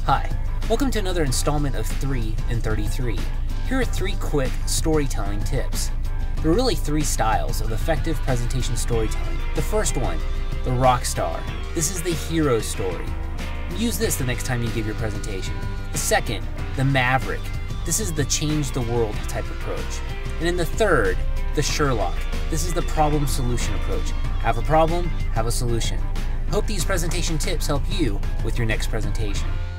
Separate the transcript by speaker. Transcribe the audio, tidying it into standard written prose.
Speaker 1: Hi, welcome to another installment of 3 in 33. Here are 3 quick storytelling tips. There are really 3 styles of effective presentation storytelling. The first one, the rock star. This is the hero story. Use this the next time you give your presentation. The second, the maverick. This is the change the world type approach. And then the third, the Sherlock. This is the problem solution approach. Have a problem, have a solution. Hope these presentation tips help you with your next presentation.